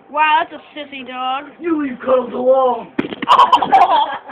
Wow, that's a sissy dog. You leave Cuddles alone!